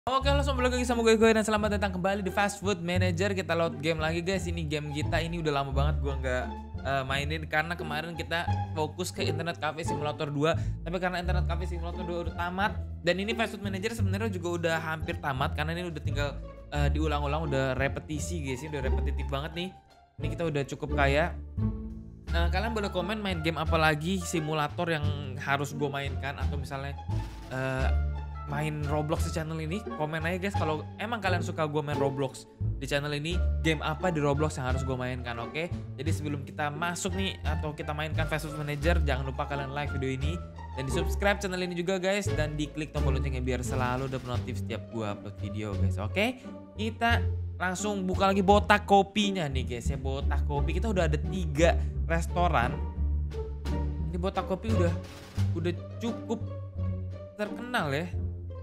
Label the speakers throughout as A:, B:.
A: Oke, halo semua lagi sama gue dan selamat datang kembali di Fast Food Manager. Kita load game lagi guys. Ini game kita ini udah lama banget gue nggak mainin karena kemarin kita fokus ke Internet Cafe Simulator 2. Tapi karena Internet Cafe Simulator 2 udah tamat dan ini Fast Food Manager sebenarnya juga udah hampir tamat karena ini udah tinggal diulang-ulang, udah repetisi guys. Ini udah repetitif banget nih. Ini kita udah cukup kaya. Kalian boleh komen main game apa lagi simulator yang harus gue mainkan atau misalnya main Roblox di channel ini. Komen aja guys kalau emang kalian suka gue main Roblox di channel ini, game apa di Roblox yang harus gue mainkan, oke? Jadi sebelum kita masuk nih atau kita mainkan Fast Food Manager, jangan lupa kalian like video ini dan di subscribe channel ini juga guys, dan diklik tombol loncengnya biar selalu dapat notif setiap gue upload video guys, oke? Kita langsung buka lagi botak kopinya nih guys ya. Botak kopi kita udah ada 3 restoran. Ini botak kopi udah cukup terkenal ya.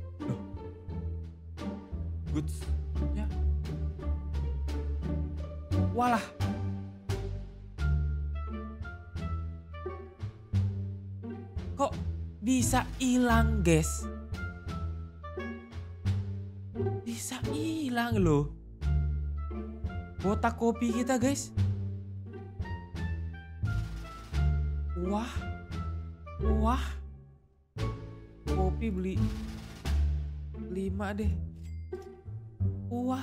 A: Goods ya. Walah. Kok bisa hilang, guys? Bisa hilang loh. Botak kopi kita, guys. Wah. Wah. Kopi beli 5 deh. Wah,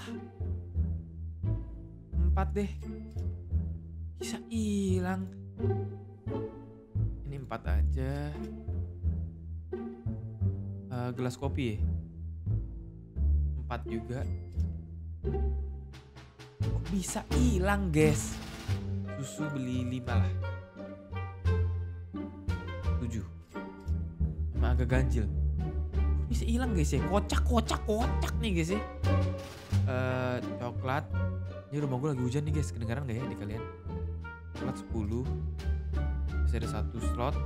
A: 4 deh. Bisa hilang. Ini 4 aja. Gelas kopi ya? 4 juga. Kok bisa hilang guys? Susu beli 5 lah. 7. Emang agak ganjil. Bisa hilang guys ya, kocak nih guys ya. Coklat. Ini rumah gue lagi hujan nih guys, kedengaran gak ya di kalian? Coklat 10. Masih ada 1 slot.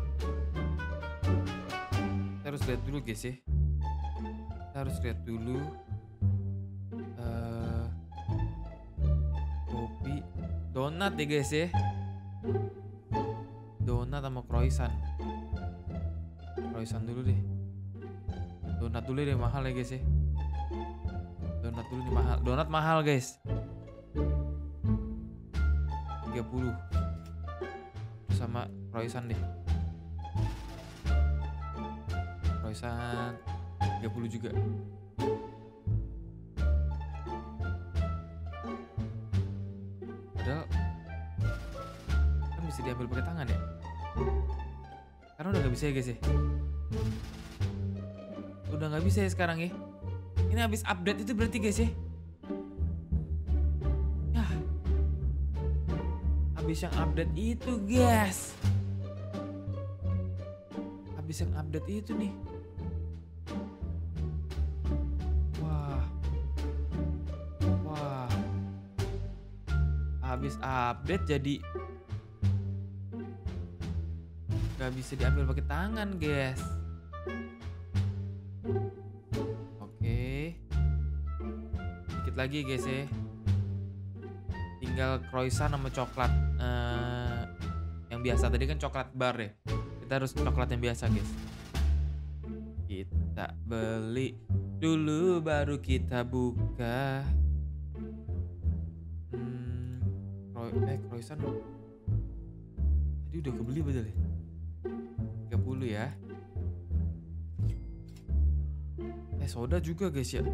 A: Kita harus lihat dulu guys ya. Kopi, donat ya guys ya. Donat sama croissant. Croissant dulu deh. Donat dulu deh, mahal ya guys ya. Donat dulu nih mahal. Donat mahal guys. 30. Sama croissant deh. Croissant 30 juga. Padahal kan bisa diambil pakai tangan ya. Karena udah gak bisa ya guys ya. Udah gak bisa ya sekarang ya. Ini habis update itu berarti guys ya. Ya. Habis yang update itu guys. Habis yang update itu nih. Wah. Wah. Habis update jadi gak bisa diambil pakai tangan guys. Lagi guys ya, tinggal croissant sama coklat yang biasa. Tadi kan coklat bar ya, kita harus coklat yang biasa guys. Kita beli dulu baru kita buka. Croissant tadi udah kebeli betul ya, 30 ya. Soda juga guys ya.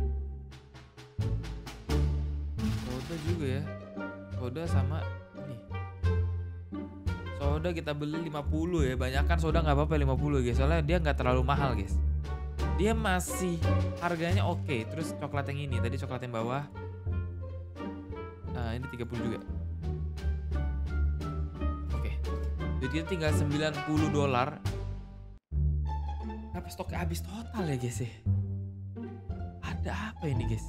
A: Soda juga ya. Soda sama ini. Soda kita beli 50 ya. Banyakan soda gak apa-apa 50 guys. Soalnya dia gak terlalu mahal guys. Dia masih harganya oke. Terus coklat yang ini. Tadi coklat yang bawah. Nah ini 30 juga. Oke. Jadi kita tinggal $90. Kenapa stoknya habis total ya guys ya? Ada apa ini guys?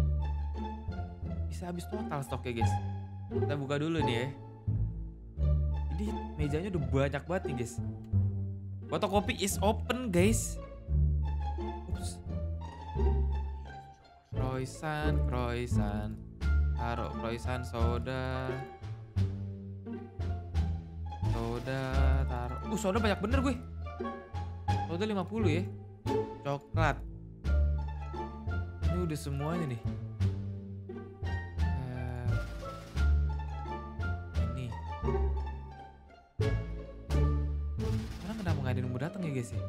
A: Bisa habis total stoknya guys. Kita buka dulu nih ya. Jadi mejanya udah banyak banget nih guys. Botak kopi is open guys. Ups. Croissant. Taruh croissant, soda, taruh. Soda banyak bener gue. Soda 50 ya. Coklat. Ini Ini udah semuanya nih. Ini. Sekarang kenapa nggak ada yang mau datang ya guys ya?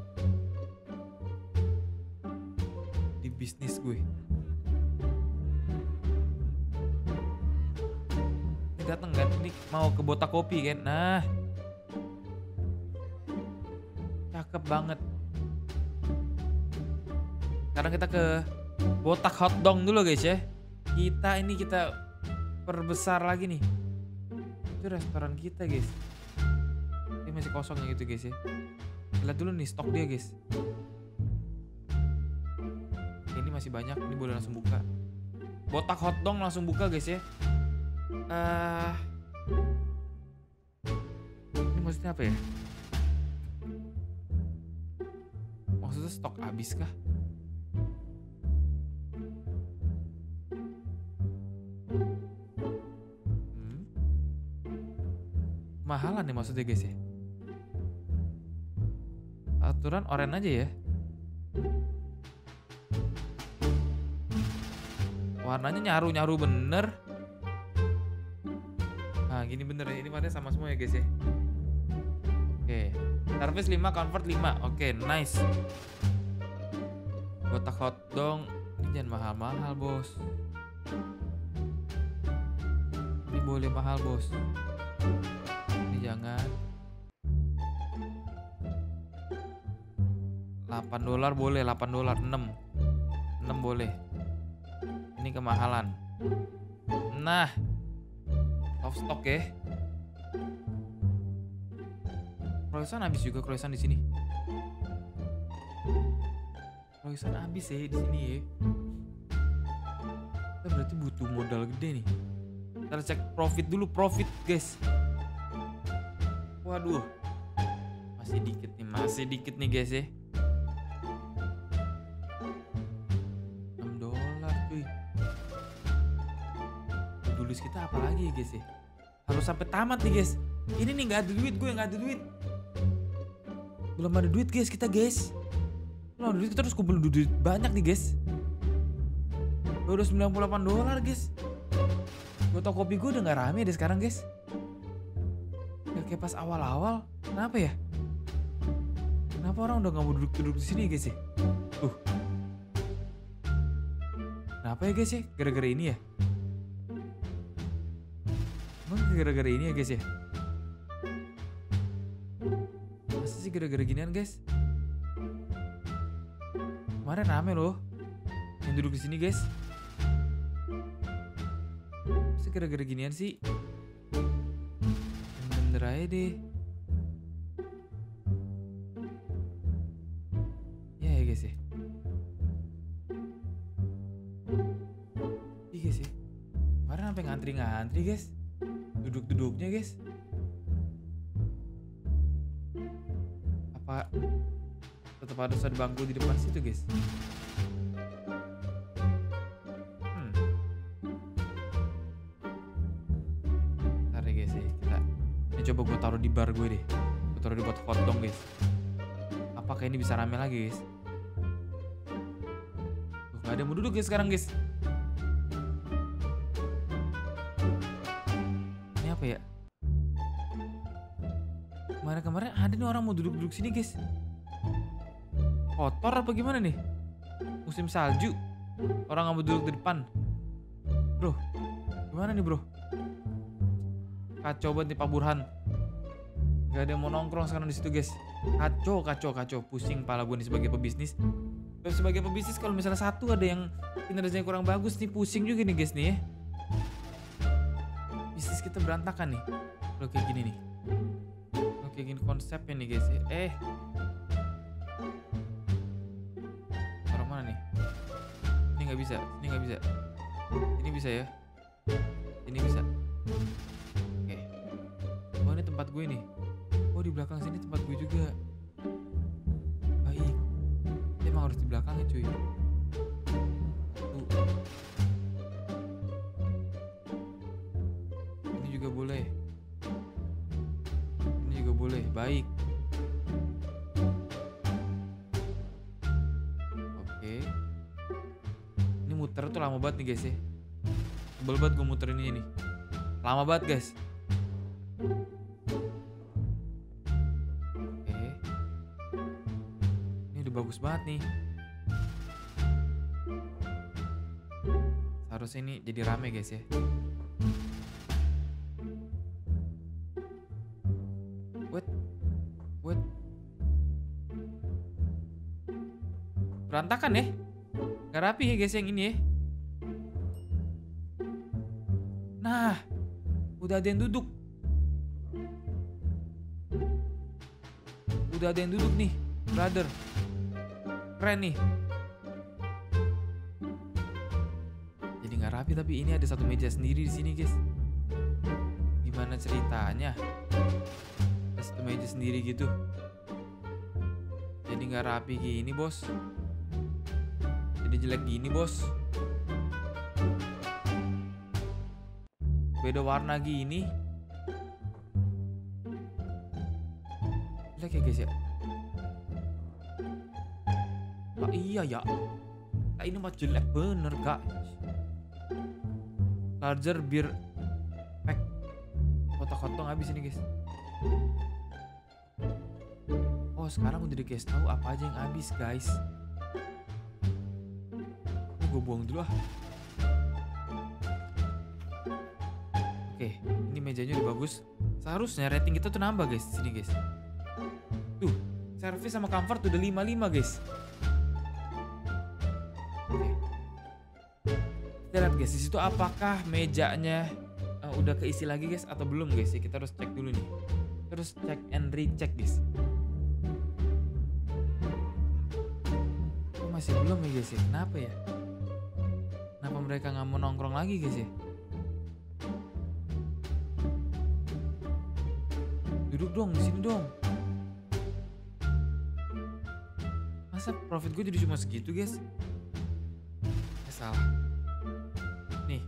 A: Di bisnis gue. Ini datang kan? Ini mau ke botak kopi kan? Nah. Cakep banget. Sekarang kita ke botak hotdog dulu guys ya. Kita perbesar lagi nih. Itu restoran kita guys. Ini masih kosong ya gitu guys ya. Lihat dulu nih stok dia guys. Ini masih banyak. Ini boleh langsung buka. Botak hotdog langsung buka guys ya. Ini maksudnya apa ya? Maksudnya stok habis kah? Mahalan nih maksudnya guys ya. Aturan oranye aja ya. Warnanya nyaru-nyaru bener. Nah gini bener ya. Ini warnanya sama semua ya guys ya. Oke. Service 5, comfort 5. Oke, nice. Botak hotdog. Ini jangan mahal-mahal bos. Ini boleh mahal bos. Ini jangan. $8 boleh, $8, 6 boleh. Ini kemahalan. Nah, off stock ya. Croissant habis juga croissant di sini. Croissant habis ya di sini ya. Kita berarti butuh modal gede nih. Kita cek profit dulu, profit guys. Waduh, masih dikit nih guys ya. $6 cuy. Tulis kita apa lagi ya guys ya? Harus sampai tamat nih guys. Ini nih nggak ada duit, gue nggak ada duit. Belum ada duit guys kita guys. Belum ada duit, kita harus kumpulin duit banyak nih guys. Udah $98 guys. Botak kopi gue udah nggak rame deh sekarang guys. Gak kayak pas awal-awal. Kenapa ya? Kenapa orang udah nggak mau duduk-duduk di sini guys ya? Kenapa ya guys ya? Gara-gara ini ya? Emang gara-gara ini ya guys ya? Masa sih gara-gara ginian guys? Kemarin rame loh yang duduk di sini guys. Masa gara-gara ginian sih? Bener aja deh. Ya ya guys ya. Iya guys ya. Kemarin sampai ngantri-ngantri guys. Duduk-duduknya guys. Apa tetap harus ada bangku di depan situ guys? Ntar deh guys ya. Ini coba gue taruh di bar gue deh. Gue taruh di botak hotdog guys. Apakah ini bisa rame lagi guys? Tuh, gak ada yang mau duduk guys sekarang guys. Ini apa ya? Kemarin ada nih orang mau duduk-duduk sini guys. Kotor apa gimana nih? Musim salju. Orang gak mau duduk di depan. Bro, gimana nih bro? Kacau banget nih Pak Burhan. Gak ada yang mau nongkrong sekarang di situ guys. Kacau. Pusing pala gue nih sebagai pebisnis. Sebagai pebisnis kalau misalnya satu ada yang kinerjanya kurang bagus nih, pusing juga nih guys nih ya. Bisnis kita berantakan nih. Kalau kayak gini nih. Kalau kayak gini konsepnya nih guys ya. Orang mana nih? Ini nggak bisa. Ini bisa ya. Ini bisa. Oke. Oh ini tempat gue nih. Oh di belakang sini tempat gue juga. Baik. Emang harus di belakangnya cuy. Tuh. Ini juga boleh. Ini juga boleh. Baik. Oke. Ini muter tuh lama banget nih guys ya. Sebel banget gue muterin ini nih. Lama banget guys. Oke. Ini udah bagus banget nih. Seharusnya ini jadi rame guys ya. Wait. Berantakan ya. Gak rapi ya guys yang ini ya. Nah, udah ada yang duduk. Udah ada yang duduk nih, brother. Keren nih. Jadi nggak rapi tapi ini ada satu meja sendiri di sini guys. Gimana ceritanya? Ada satu meja sendiri gitu. Jadi nggak rapi gini bos. Jadi jelek gini bos. Beda warna gini. Jelek ya guys ya. Lah iya ya. Lah ini mah jelek bener kak. Charger bir pack. Kotak-kotak habis ini guys. Oh sekarang udah dikasih tahu apa aja yang habis guys. Gue buang dulu ah. Oke, ini mejanya udah bagus. Seharusnya rating kita tuh nambah guys di sini guys. Tuh, service sama comfort udah 5/5 guys. Oke. Kita lihat guys di situ apakah mejanya udah keisi lagi guys atau belum guys ya. Kita harus cek dulu nih. Terus check and recheck guys. Oh, masih belum ya guys ya. Kenapa ya? Kenapa mereka nggak mau nongkrong lagi guys ya? Duduk dong di sini dong. Masa profit gue jadi cuma segitu guys? Salah. Nih.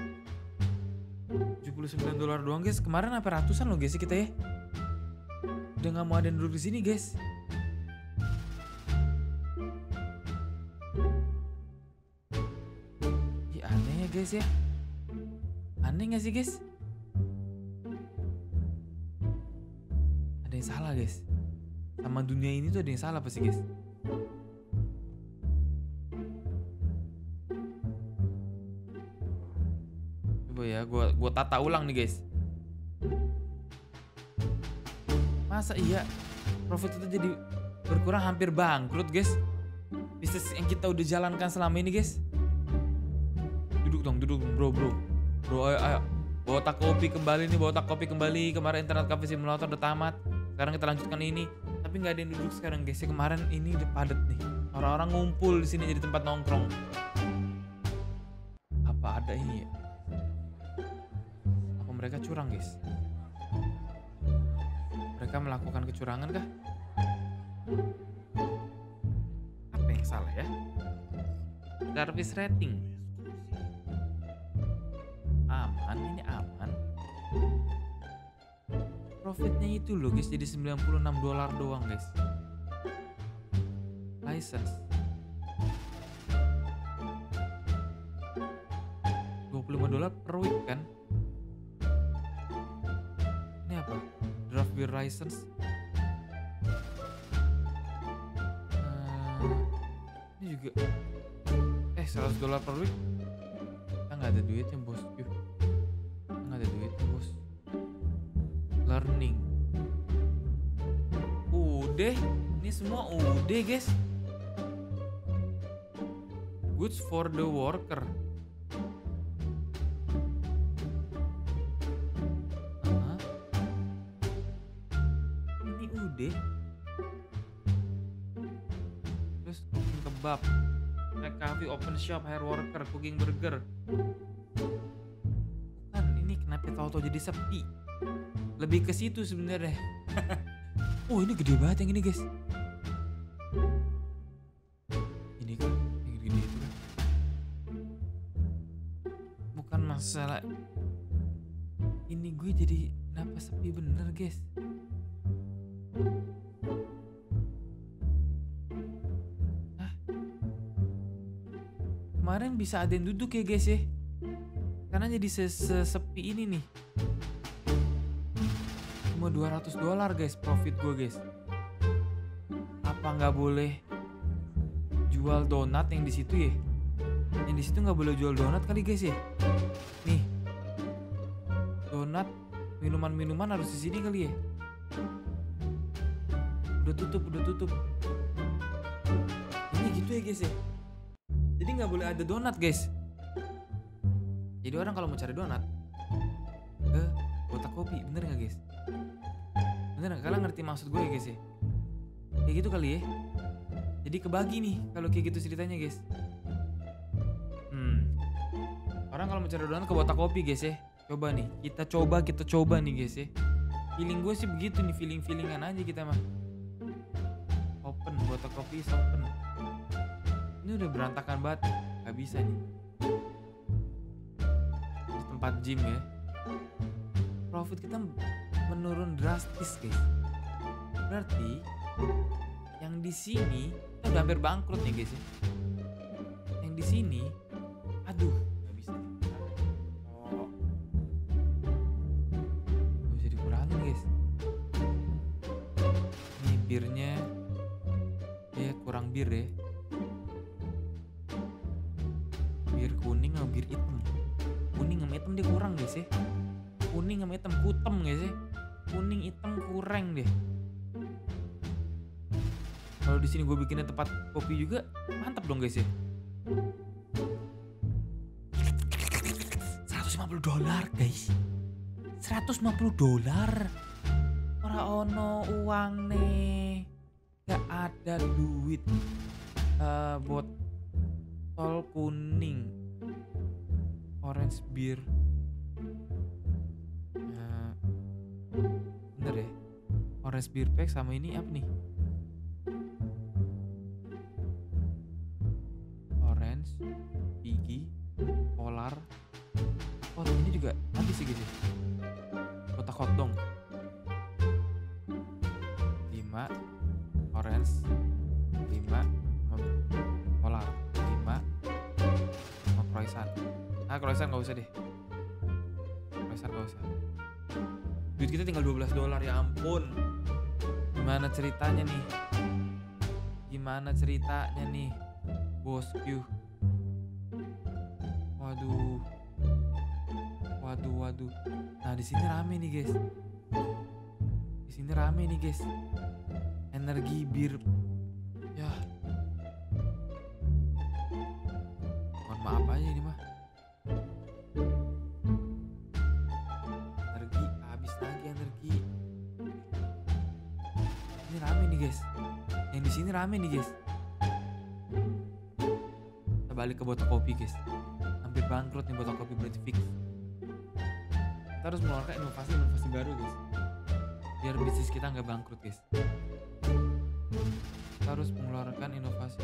A: $79 doang guys. Kemarin apa ratusan loh guys kita ya. Udah nggak mau ada yang duduk di sini guys. Ya aneh ya guys ya. Aneh nggak sih guys? Ada yang salah guys. Sama dunia ini tuh ada yang salah pasti guys. Coba ya, gua tata ulang nih guys. Masa iya profit itu jadi berkurang, hampir bangkrut guys. Bisnis yang kita udah jalankan selama ini guys. Duduk dong, duduk bro. Bro ayo. Bawa tak kopi kembali nih, Kemarin internet cafe simulator udah tamat. Sekarang kita lanjutkan ini. Tapi nggak ada yang duduk sekarang guys. Kemarin ini udah padat nih. Orang-orang ngumpul di sini jadi tempat nongkrong. Apa ada ini ya? Apa mereka curang guys? Mereka melakukan kecurangan kah? Apa yang salah ya? Service rating. Aman, ini aman. Profitnya itu loh guys, jadi $96 doang guys. License $25 per week kan. Ini apa? Draft beer license. Ini juga $100 per week. Kita nggak ada duitnya bos. Nggak ada duitnya bos. Learning. Udah, ini semua udah guys. Goods for the worker. Ini udah. Terus cooking kebab, make coffee, open shop, hair worker, cooking burger. Bukan, ini kenapa tahu-tahu jadi sepi? Lebih ke situ sebenarnya. Oh ini gede banget yang ini guys. Ini kan yang gede itu kan. Bukan masalah. Ini gue jadi kenapa sepi bener guys. Kemarin bisa ada yang duduk ya guys ya. Karena jadi sesepi ini nih. Cuma $200 guys profit gue guys. Apa nggak boleh jual donat yang di situ ya? Yang di situ nggak boleh jual donat kali guys ya? Nih, donat, minuman-minuman harus di sini kali ya? Udah tutup. Ini gitu ya guys ya? Jadi nggak boleh ada donat guys. Jadi orang kalau mau cari donat ke kotak kopi, bener nggak guys? Bener nggak? Kalian ngerti maksud gue ya guys ya? Kayak gitu kali ya? Jadi kebagi nih kalau kayak gitu ceritanya guys. Orang kalau mau cari donat ke kotak kopi guys ya. Coba nih, kita coba nih guys ya. Feeling gue sih begitu nih, feelingan aja kita mah. Open, kotak kopi is open. Ini udah berantakan banget, gak bisa nih. Ini tempat gym ya. Profit kita menurun drastis guys. Berarti yang di sini kita udah hampir bangkrut nih guys ya. Yang di sini, aduh, gak bisa. Gak bisa dikurangin guys. Ini birnya, ya kurang bir ya. Bir kuning sama bir hitam. Kuning sama hitam dia kurang guys ya. Kuning sama hitam kutem guys ya. Kuning hitam kurang deh. Kalau di sini gue bikinnya tempat kopi juga mantap dong guys ya. $150 guys. $150. Ora ono uang nih. Gak ada duit. Botol kuning, orange beer. Bener ya, orange beer pack sama ini apa nih? Orange, Bigi, Polar. Oh ini juga habis sih gitu. Kotak hotdog 5 orange, 5 Polar, 5 sama croissant. Croissant gak usah deh. Croissant gak usah. Duit kita tinggal $12, ya ampun. Gimana ceritanya nih? Bosku. Waduh. Nah, di sini rame nih, guys. Energi bir. Ya. Mohon maaf aja ini mah. Habis lagi energi. Ini rame nih, guys. Yang di sini rame nih, guys. Kita balik ke botak kopi, guys. Hampir bangkrut nih botak kopi, berarti fix. Kita harus mengeluarkan inovasi baru guys, biar bisnis kita nggak bangkrut guys. Kita harus mengeluarkan inovasi.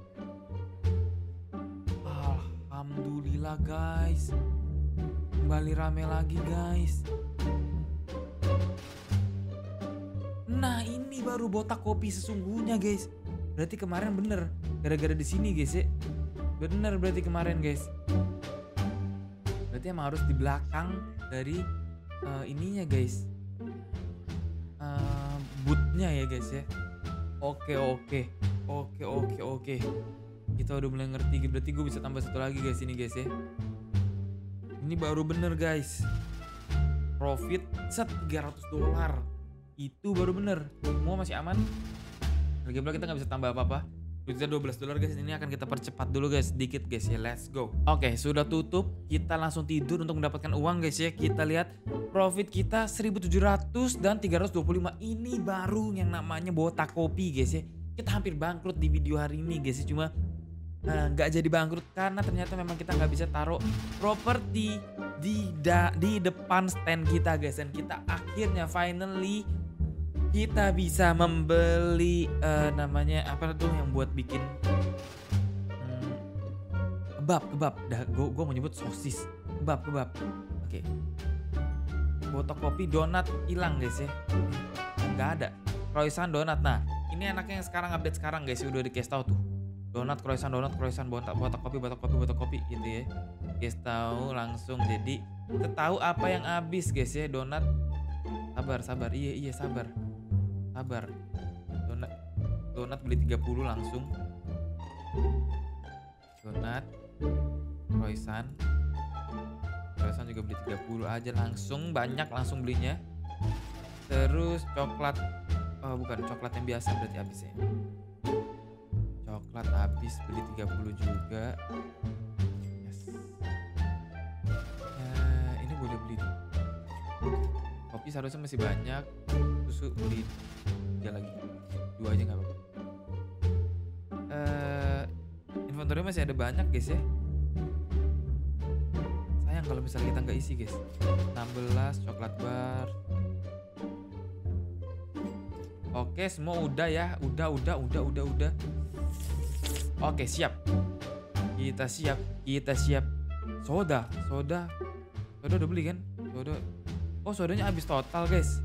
A: Alhamdulillah guys, kembali rame lagi guys. Nah ini baru botak kopi sesungguhnya guys. Berarti kemarin bener, gara-gara di sini guys ya. Bener berarti kemarin guys. Berarti emang harus di belakang dari ininya guys, bootnya ya guys ya. Oke. Kita udah mulai ngerti. Berarti gue bisa tambah satu lagi guys ini guys ya. Ini baru bener guys. Profit $300. Itu baru bener. Semua masih aman. Lagi pula kita nggak bisa tambah apa-apa. Kita $12 guys, ini akan kita percepat dulu guys, sedikit guys ya, let's go. Oke, sudah tutup, kita langsung tidur untuk mendapatkan uang guys ya. Kita lihat profit kita 1.700 dan 325. Ini baru yang namanya botak kopi guys ya. Kita hampir bangkrut di video hari ini guys ya, cuma nggak jadi bangkrut karena ternyata memang kita nggak bisa taruh properti di depan stand kita guys. Dan kita akhirnya finally kita bisa membeli namanya apa tuh yang buat bikin kebab. Gue mau nyebut sosis, kebab. Oke. Botak kopi, donat hilang guys ya, nggak ada. Croissant, donat. Nah ini anaknya yang sekarang update sekarang guys, udah dikasih tahu tuh. donat, croissant, botak kopi gitu ya. Guys tahu langsung jadi kita tahu apa yang habis guys ya. Donat, sabar, iya sabar. Donat, donat beli 30 langsung. Donat, croissant juga beli 30 aja langsung, banyak langsung belinya. Terus coklat, oh bukan coklat yang biasa berarti habis ya. Coklat habis beli 30 juga. Yes. Ini boleh beli nih. Kopi seharusnya masih banyak. Susu beli 3 lagi. 2 aja nggak apa-apa. Inventory masih ada banyak guys ya. Sayang kalau misalnya kita nggak isi guys. 16 coklat bar. Oke semua udah ya. Udah. Oke siap. Kita siap. Soda udah beli kan? Oh sodanya habis total guys.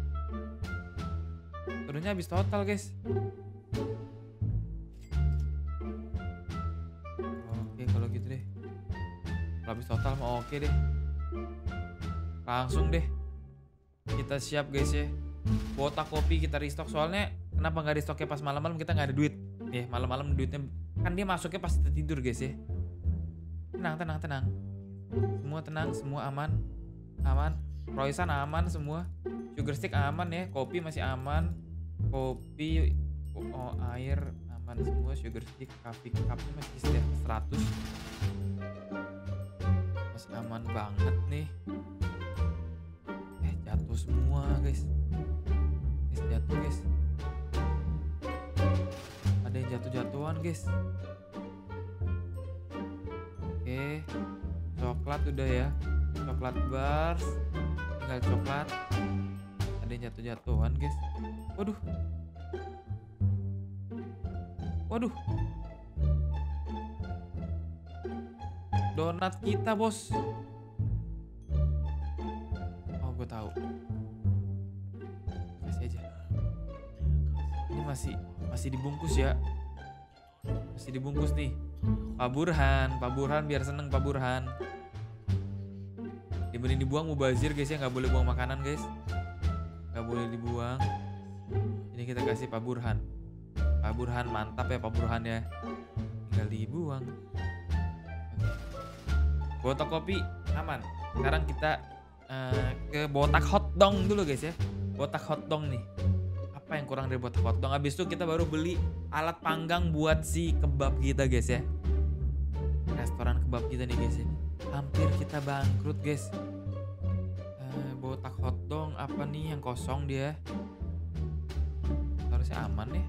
A: Oke kalau gitu deh. Kalau habis total mau oke deh. Langsung deh. Kita siap guys ya. Botak kopi kita restock, soalnya kenapa nggak restocknya pas malam-malam, kita nggak ada duit. Malam-malam duitnya kan dia masuknya pas kita tidur guys ya. Tenang. Semua tenang, semua aman. Croissant aman semua. Sugar stick aman ya, kopi masih aman. Air aman semua, sugar stick, coffee cupnya masih sekitar 100. Masih aman banget nih. Jatuh semua guys. Jatuh guys. Ada yang jatuh-jatuhan guys. Oke. Coklat udah ya. Coklat bars. Tinggal coklat. Ada yang jatuh-jatuhan guys. Waduh. Donat kita bos. Oh gue tahu. Kasih aja. Ini masih dibungkus ya. Masih dibungkus nih. Pak Burhan biar seneng Pak Burhan. Dibanding dibuang mubazir guys ya, nggak boleh buang makanan guys. Nggak boleh dibuang. Ini kita kasih Pak Burhan. Pak Burhan mantap ya Pak Burhan ya. Tinggal dibuang. Botak kopi aman. Sekarang kita ke botak hotdog dulu guys ya. Botak hotdog nih. Apa yang kurang dari botak hotdog? Habis itu kita baru beli alat panggang buat si kebab kita guys ya. Restoran kebab kita nih guys ya. Hampir kita bangkrut guys. Botak hotdog apa nih yang kosong dia? Harusnya aman nih.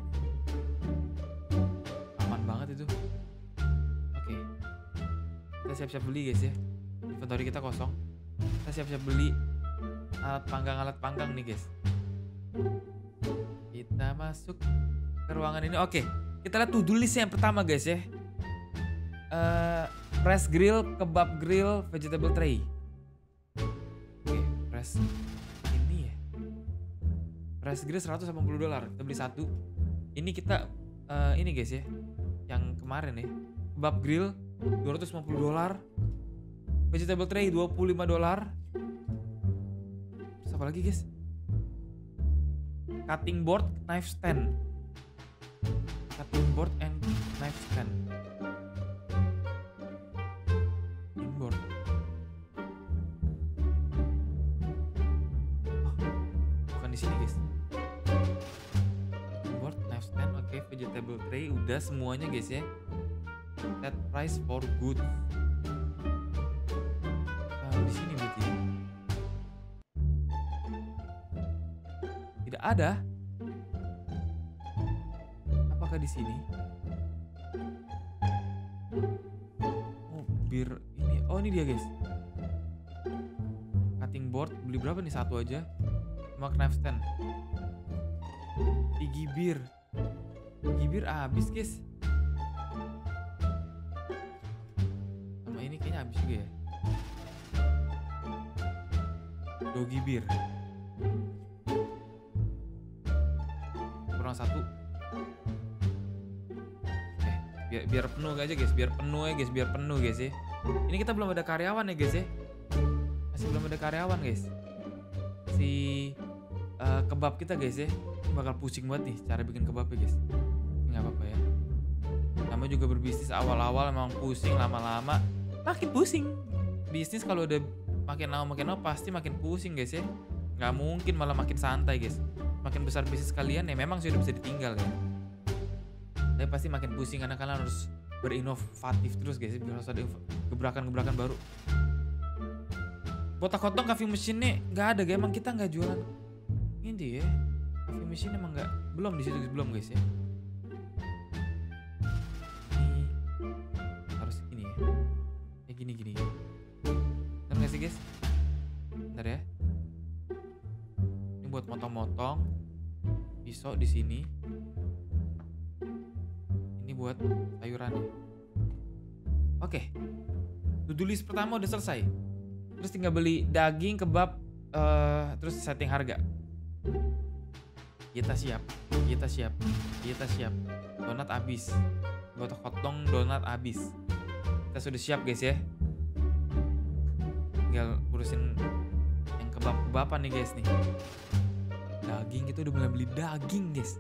A: Aman banget itu. Oke. Kita siap-siap beli guys ya. Inventory kita kosong. Kita siap-siap beli alat panggang nih guys. Kita masuk ke ruangan ini. Oke, kita lihat to-do list yang pertama guys ya. Press grill, kebab grill, vegetable tray. Oke, press ini ya. Press grill $180. Kita beli satu. Ini kita ini guys ya. Yang kemarin ya. Kebab grill $250. Vegetable tray $25. Terus apa lagi guys? Cutting board, knife stand. Cutting board and knife stand. Cutting board. Oh, bukan di sini guys. Cutting board, knife stand, oke, vegetable tray, udah semuanya guys ya. Set price for good. Di sini berarti. Tidak ada. Apakah di sini? Oh, bir ini. Oh, ini dia, guys. Cutting board beli berapa nih? Satu aja. Sama knife stand. Igi bir habis, guys. Sama ini kayaknya habis juga ya. Dogi bir. Kurang satu. Biar penuh aja guys, biar penuh ya guys, biar penuh guys ya. Ini kita belum ada karyawan ya guys ya. Masih belum ada karyawan guys. Si kebab kita guys ya. Bakal pusing banget nih cara bikin kebab ya guys. Nggak apa-apa ya. Namanya juga berbisnis awal-awal emang pusing, lama-lama makin pusing. Bisnis kalau udah makin lama pasti makin pusing guys ya. Nggak mungkin malah makin santai guys. Makin besar bisnis kalian ya memang sudah bisa ditinggal ya. Tapi pasti makin pusing karena kalian harus berinovatif terus guys. Biar harus ada gebrakan-gebrakan baru. Kotak-kotak coffee machine nih nggak ada guys. Emang kita nggak jualan ini ya. Coffee machine emang nggak, belum di situ belum guys ya. Ini harus gini ya. Kayak gini. Bener nggak sih guys? Bentar ya. Ini buat motong-motong. Pisau di sini. Buat sayurannya. Oke. To-do list pertama udah selesai. Terus tinggal beli daging, kebab, terus setting harga. Kita siap. Donat habis. Potong donat habis. Kita sudah siap guys ya. Tinggal urusin yang kebab-kebaban nih guys nih. Daging kita udah mulai beli daging guys.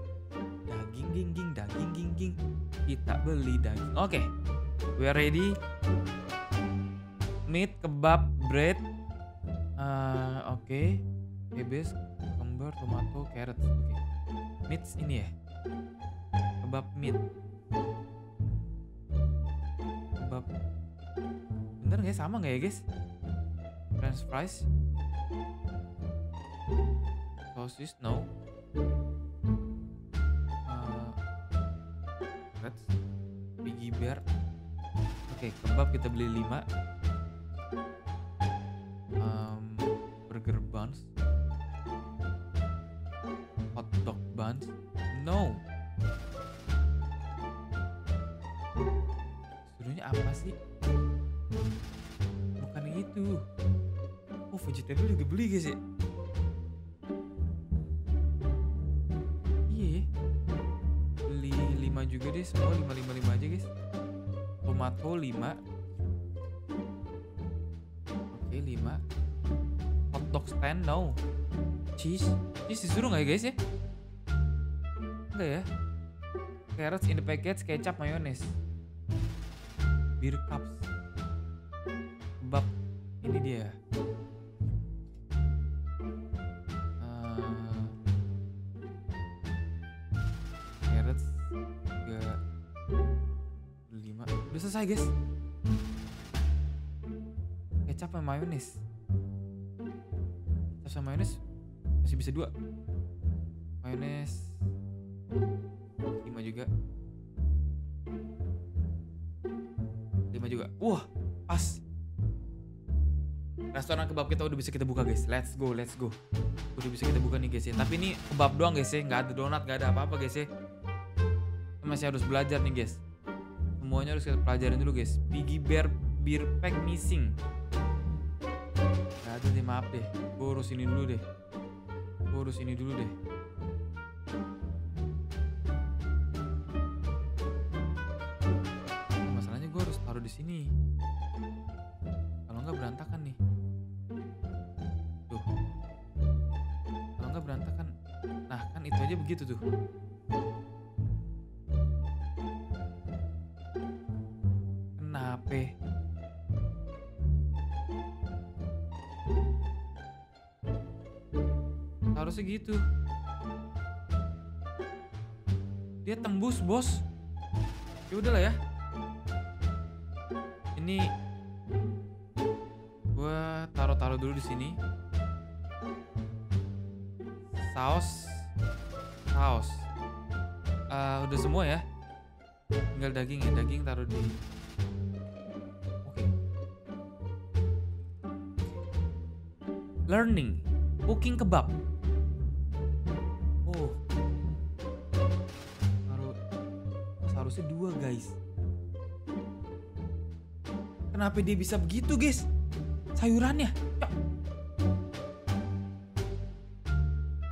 A: Daging. Kita beli daging. Oke. We are ready. Meat, kebab, bread. Oke. Cabbage, cucumber, tomato, carrot. Oke. Meat ini ya. Kebab meat. Kebab. Bener nggak ya? Sama nggak ya guys? French fries. Sausage, no. Biggie bear. Oke, kebab kita beli 5. Burger buns. Hot dog buns. No. Suruhnya apa sih? Bukan itu. Oh, vegetable juga beli guys ya. Juga deh semua 5 aja guys. Tomato 5. Oke 5. Hot dog stand no. Cheese disuruh nggak ya guys ya? Enggak ya. Carrots in the package, kecap, mayones. Beer cups. Kebab ini dia. Udah selesai guys. Kecap sama mayones. Kecap sama mayones masih bisa 2. Mayones 5 juga. 5 juga. Wah, pas. Restoran kebab kita udah bisa kita buka guys. Let's go. Udah bisa kita buka nih guys ya. Tapi ini kebab doang guys ya. Nggak ada donat, nggak ada apa-apa guys ya. Kita masih harus belajar nih guys. Semuanya harus kita pelajarin dulu guys. Biggie bear beer pack missing. Gak ada deh, maaf deh. Gue urus ini dulu deh. Masalahnya gue harus taruh di sini. Kalau nggak berantakan nih. Tuh. Kalau nggak berantakan. Nah kan itu aja begitu tuh. Harusnya gitu. Dia tembus bos. Ya udahlah ya. Ini gua taruh dulu di sini. Saus. Udah semua ya. Tinggal daging ya. Daging taruh di. Oke. Learning cooking kebab. Oh. Harusnya 2 guys. Kenapa dia bisa begitu guys? Sayurannya. Ya.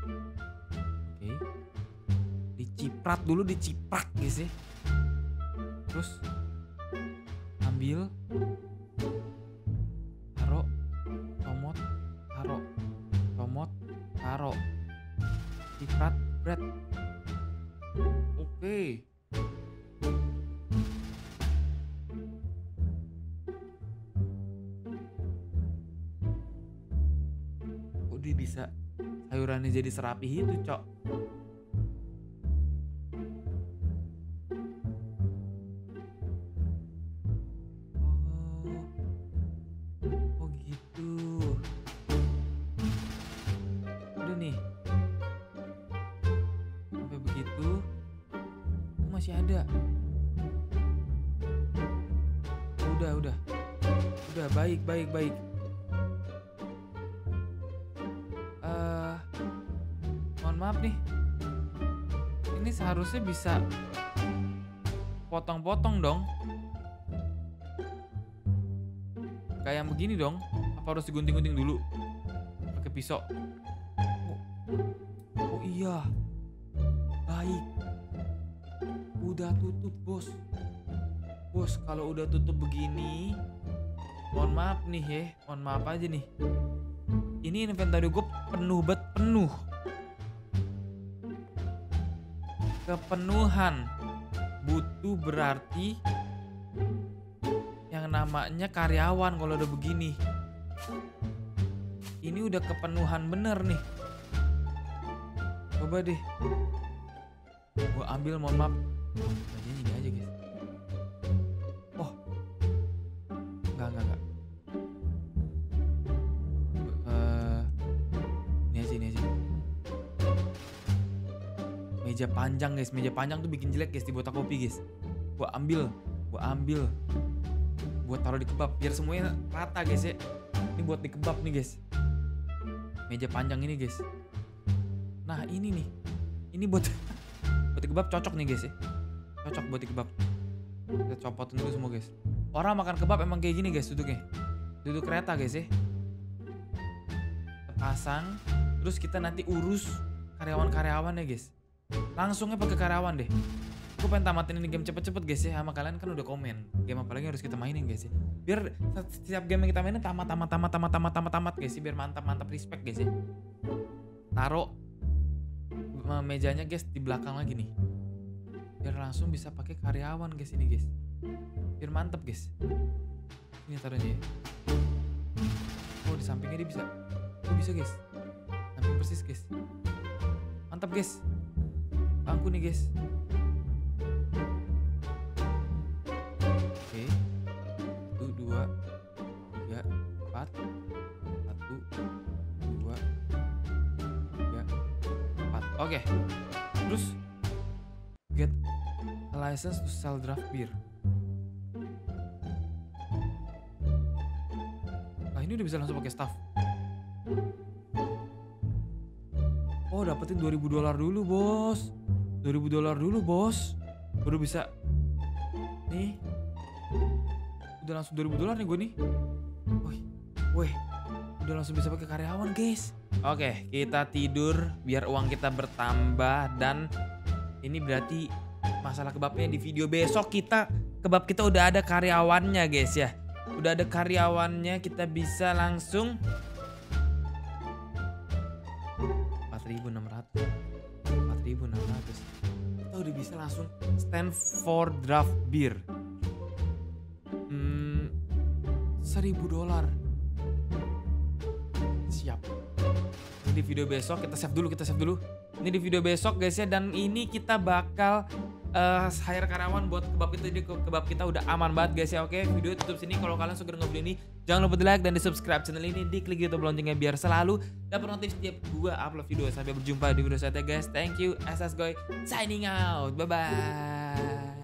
A: Oke. Diciprat guys ya. Terus ambil, taruh, comot, taruh, comot, taruh, ciprat, bread. Oke. Kok dia bisa sayurannya jadi serapi itu, Cok? Oh gitu. Udah nih. Sampai begitu. Masih ada. Udah. Udah, baik. Mohon maaf nih. Ini seharusnya bisa potong-potong dong. Kayak yang begini dong. Apa harus digunting-gunting dulu? Pakai pisau. Oh iya. Baik. Udah tutup, Bos. Bos, kalau udah tutup begini, mohon maaf nih ya. Mohon maaf aja nih. Ini inventory gue penuh. Kepenuhan butuh berarti yang namanya karyawan kalau udah begini. Ini udah kepenuhan bener nih. Coba deh. Gue ambil, mohon maaf. Bajunya ini aja guys. Oh. Enggak. Ini aja. Meja panjang guys. Meja panjang tuh bikin jelek guys di botak kopi guys. Gue ambil. Buat taruh di kebab biar semuanya rata guys ya. Ini buat di kebab nih guys. Meja panjang ini guys. Nah ini nih. Ini buat di kebab cocok nih guys ya. Cocok buat di kebab. Kita copotin dulu semua guys. Orang makan kebab emang kayak gini guys duduknya. Duduk kereta guys ya. Kita pasang. Terus kita nanti urus karyawan-karyawannya guys. Langsungnya pakai karyawan deh. Gue pengen tamatin ini game cepet-cepet guys ya. Sama kalian kan udah komen game apa lagi harus kita mainin guys ya. Biar setiap game yang kita mainin tamat guys ya. Biar mantap respect guys ya. Taruh mejanya guys di belakang lagi nih. Biar langsung bisa pakai karyawan guys ini guys. Biar mantep guys. Ini taruhnya ya. Oh di sampingnya dia bisa. Oh bisa guys. Samping persis guys. Mantap guys. Bangku nih guys. Oke. 1, 2, 3, 4. 1, 2, 3, 4. Oke. Terus get a license to sell draft beer. Nah ini udah bisa langsung pakai staff. Oh dapetin $2.000 dulu bos. $2.000 dulu bos. Baru bisa. Nih. Udah langsung $2.000 nih gue nih. Wih. Udah langsung bisa pakai karyawan guys. Oke, kita tidur biar uang kita bertambah. Dan ini berarti masalah kebabnya di video besok kebab kita udah ada karyawannya guys ya. Udah ada karyawannya, kita bisa langsung 4.600. Kita udah bisa langsung stand for draft beer. $1.000. Siap. Ini di video besok, kita save dulu. Ini di video besok guys ya. Dan ini kita bakal hire karyawan buat kebab kita. Jadi kebab kita udah aman banget guys ya. Oke, video tutup sini. Kalau kalian suka dengan video ini, jangan lupa di like dan di subscribe channel ini. Diklik YouTube loncengnya biar selalu dapat notif setiap gua upload video. Sampai berjumpa di video selanjutnya guys. Thank you. SS Goy signing out. Bye bye.